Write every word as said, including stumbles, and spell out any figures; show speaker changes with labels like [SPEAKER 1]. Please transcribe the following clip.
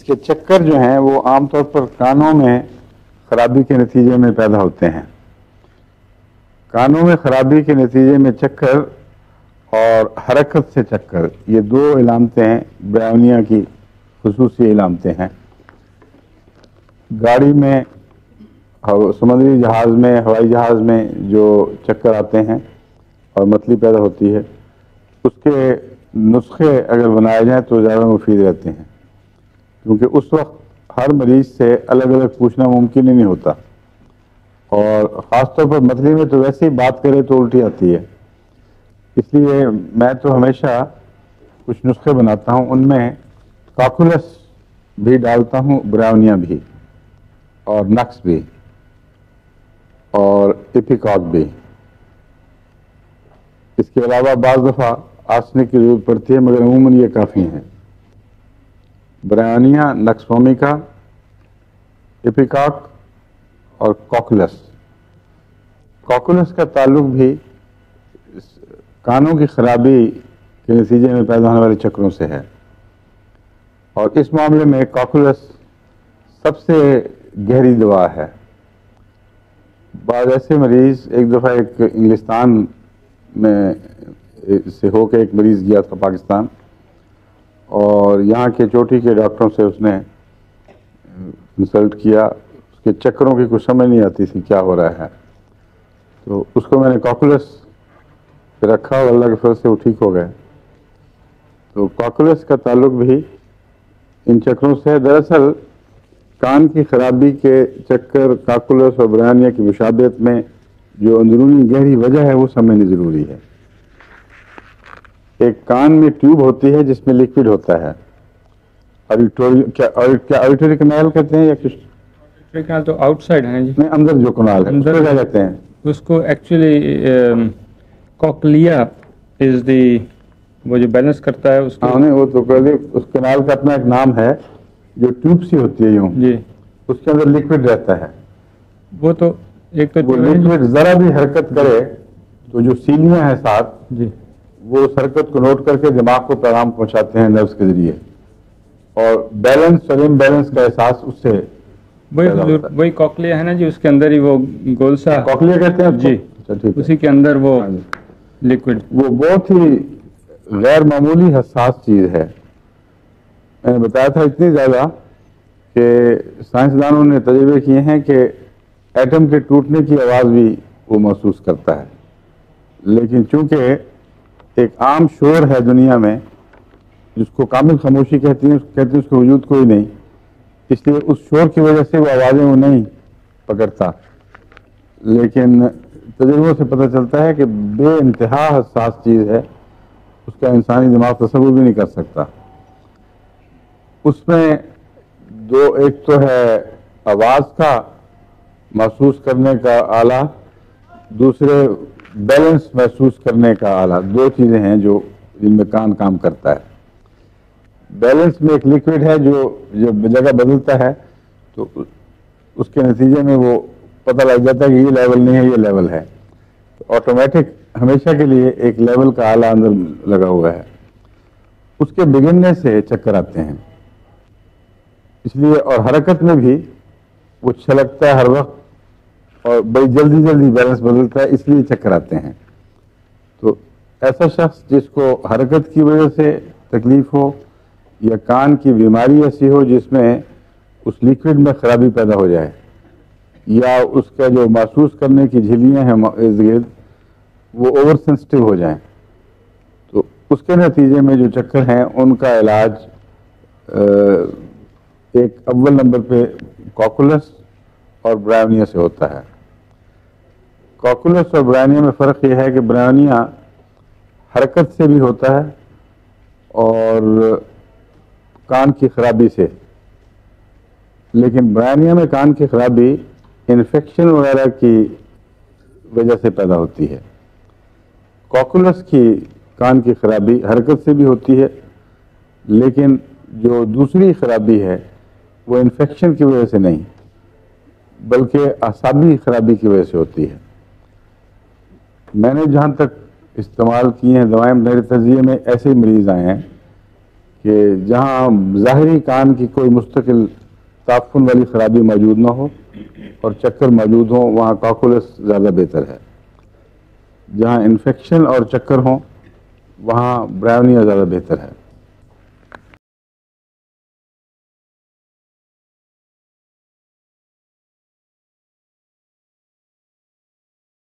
[SPEAKER 1] کے چکر جو ہیں وہ عام طور پر کانوں میں خرابی کے نتیجے میں پیدا ہوتے ہیں. کانوں میں خرابی کے نتیجے میں چکر اور حرکت سے چکر، یہ دو علامتیں ہیں برائیونیا کی خصوصی علامتیں ہیں. گاڑی میں، سمندری جہاز میں، ہوائی جہاز میں جو چکر آتے ہیں اور متلی پیدا ہوتی ہے، اس کے نسخے اگر بنائے جائیں تو زیادہ مفید رہتے ہیں، کیونکہ اس وقت ہر مریض سے الگ الگ پوچھنا ممکن ہی نہیں ہوتا، اور خاص طور پر متلی میں تو ویسے ہی بات کرے تو الٹی آتی ہے. اس لیے میں تو ہمیشہ کچھ نسخے بناتا ہوں، ان میں کاکولس بھی ڈالتا ہوں، برائیونیا بھی، اور نکس بھی، اور ایپیکاک بھی. اس کے علاوہ بعض دفعہ آرسنک کی ضرورت پڑتی ہے، مگر عموماً یہ کافی ہیں. برائیونیا، نکس وومیکا، ایپیکاک اور کوکولس. کوکولس کا تعلق بھی کانوں کی خرابی کے نتیجے میں پیدا ہونے والے چکروں سے ہے، اور اس معاملے میں کوکولس سب سے گہری دوا ہے. بعض ایسے مریض، ایک دفعہ ایک انگلستان میں سے ہو کے ایک مریض گیا تھا پاکستان، اور یہاں کے چوٹی کے ڈاکٹروں سے اس نے کنسلٹ کیا. اس کے چکروں کی کچھ سمجھ نہیں آتی تھی کیا ہو رہا ہے، تو اس کو میں نے کوکولس پہ رکھا اور اللہ کے فضل سے وہ ٹھیک ہو گئے. تو کوکولس کا تعلق بھی ان چکروں سے ہے. دراصل کان کی خرابی کے چکر کوکولس اور برائیونیا کی مشابہت میں جو اندرونی گہری وجہ ہے وہ سمجھنی ضروری ہے. ایک کان میں ٹیوب ہوتی ہے جس میں لکوڈ ہوتا ہے، کیا آڈیٹری کنال کہتے ہیں یا کچھ؟
[SPEAKER 2] کنال تو آؤٹ سائڈ ہے جی،
[SPEAKER 1] نہیں، اندر جو کنال ہے اس کو کیا کہتے ہیں؟
[SPEAKER 2] اس کو ایکچولی کوکلیا از دی، وہ جو بیلنس کرتا ہے اس کو.
[SPEAKER 1] ہاں، نہیں، وہ تو اس کنال کا اپنا ایک نام ہے، جو ٹیوب سی ہوتی ہے یوں
[SPEAKER 2] جی،
[SPEAKER 1] اس کے اندر لکوڈ رہتا ہے.
[SPEAKER 2] وہ تو ایک تو
[SPEAKER 1] وہ لکوڈ ذرا بھی حرکت کرے تو جو سیلیاں ہیں ساتھ
[SPEAKER 2] جی
[SPEAKER 1] وہ اس حرکت کو نوٹ کر کے دماغ کو پیغام پہنچاتے ہیں نروس کے ذریعے، اور بیلنس اور امبیلنس کا احساس اس سے
[SPEAKER 2] وہی وہی کوکلیا ہے نا جی، اس کے اندر ہی وہ گول سا
[SPEAKER 1] کوکلیا کہتے ہیں
[SPEAKER 2] جی، اسی کے اندر وہ لکوڈ.
[SPEAKER 1] وہ بہت ہی غیر معمولی حساس چیز ہے. میں نے بتایا تھا اتنی زیادہ کہ سائنسدانوں نے تجربے کیے ہیں کہ ایٹم کے ٹوٹنے کی آواز بھی وہ محسوس کرتا ہے، لیکن چونکہ ایک عام شور ہے دنیا میں جس کو کامل خاموشی کہتی ہیں، کہتے ہیں اس کا وجود کوئی نہیں، اس لیے اس شور کی وجہ سے وہ آوازیں وہ نہیں پکڑتا. لیکن تجربوں سے پتہ چلتا ہے کہ بے انتہا حساس چیز ہے، اس کا انسانی دماغ تصور بھی نہیں کر سکتا. اس میں دو، ایک تو ہے آواز کا محسوس کرنے کا آلہ، دوسرے بیلنس محسوس کرنے کا آلہ. دو چیزیں ہیں جو جن میں کان کام کرتا ہے. بیلنس میں ایک لکوڈ ہے جو جب جگہ بدلتا ہے تو اس کے نتیجے میں وہ پتہ لگ جاتا ہے کہ یہ لیول نہیں ہے، یہ لیول ہے. آٹومیٹک ہمیشہ کے لیے ایک لیول کا آلہ اندر لگا ہوا ہے. اس کے بگڑنے سے چکر آتے ہیں، اس لیے، اور حرکت میں بھی وہ چھلکتا ہے ہر وقت اور بڑی جلدی جلدی بیلنس بدلتا ہے، اس لیے چکر آتے ہیں. تو ایسا شخص جس کو حرکت کی وجہ سے تکلیف ہو یا کان کی بیماری ایسی ہو جس میں اس لکوڈ میں خرابی پیدا ہو جائے، یا اس کا جو محسوس کرنے کی جھلیاں ہیں ارد گرد وہ اوور سینسٹیو ہو جائیں، تو اس کے نتیجے میں جو چکر ہیں ان کا علاج ایک اول نمبر پہ کوکولس اور برائیونیا سے ہوتا ہے. کوکولس اور برائیونیا میں فرق یہ ہے کہ برائیونیا حرکت سے بھی ہوتا ہے اور کان کی خرابی سے، لیکن برائیونیا میں کان کی خرابی انفیکشن وغیرہ کی وجہ سے پیدا ہوتی ہے. کوکولس کی کان کی خرابی حرکت سے بھی ہوتی ہے، لیکن جو دوسری خرابی ہے وہ انفیکشن کی وجہ سے نہیں بلکہ اعصابی خرابی کی وجہ سے ہوتی ہے. میں نے جہاں تک استعمال کیے ہیں دوائیں، میرے تجزیے میں ایسے مریض آئے ہیں کہ جہاں ظاہری کان کی کوئی مستقل تعفن والی خرابی موجود نہ ہو اور چکر موجود ہوں وہاں کاکولس زیادہ بہتر ہے. جہاں انفیکشن اور چکر ہوں وہاں برائیونیا زیادہ بہتر ہے.